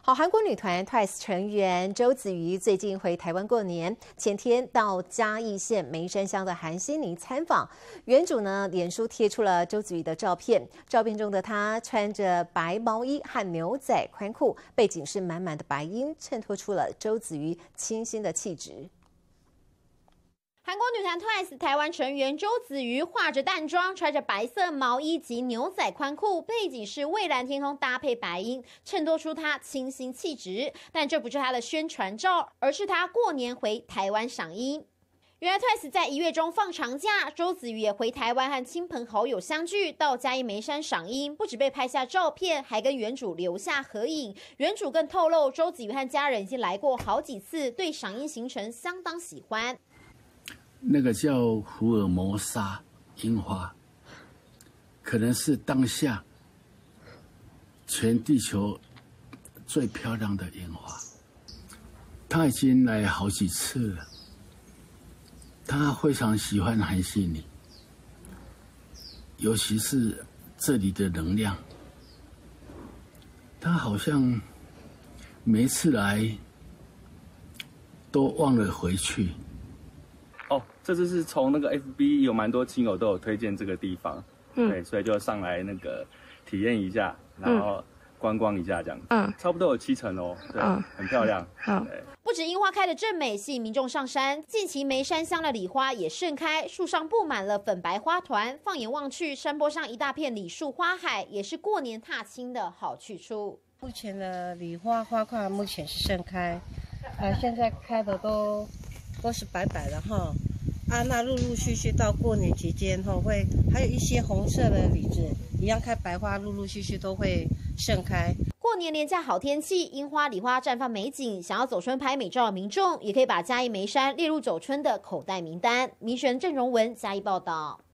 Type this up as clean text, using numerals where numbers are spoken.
好，韩国女团 TWICE 成员周子瑜最近回台湾过年，前天到嘉义县梅山乡的韩欣妮参访。原主呢，脸书贴出了周子瑜的照片，照片中的她穿着白毛衣和牛仔宽裤，背景是满满的白鹰，衬托出了周子瑜清新的气质。 韩国女团 TWICE 台湾成员周子瑜化着淡妆，穿着白色毛衣及牛仔宽裤，背景是蔚蓝天空搭配白鹰，衬托出她清新气质。但这不是她的宣传照，而是她过年回台湾赏樱。原来 TWICE 在1月中放长假，周子瑜也回台湾和亲朋好友相聚，到嘉义梅山赏樱，不止被拍下照片，还跟原主留下合影。原主更透露，周子瑜和家人已经来过好几次，对赏樱行程相当喜欢。 那个叫福尔摩沙樱花，可能是当下全地球最漂亮的樱花。他已经来好几次了，他非常喜欢韩欣妮，尤其是这里的能量。他好像每一次来都忘了回去。 哦，这次是从那个 FB 有蛮多亲友都有推荐这个地方，对，所以就上来那个体验一下，然后观光一下这样子，差不多有7成哦，对，很漂亮。 不止樱花开得正美，吸引民众上山，近期梅山乡的李花也盛开，树上布满了粉白花团，放眼望去，山坡上一大片李树花海，也是过年踏青的好去处。 目前的李花花块目前是盛开，现在开的都是白白的哈，那陆陆续续到过年期间哈，还有一些红色的李子一样开白花，陆陆续续都会盛开。 过年连假好天气，樱花、李花绽放美景，想要走春拍美照的民众，也可以把嘉义梅山列入走春的口袋名单。民选郑荣文嘉义报道。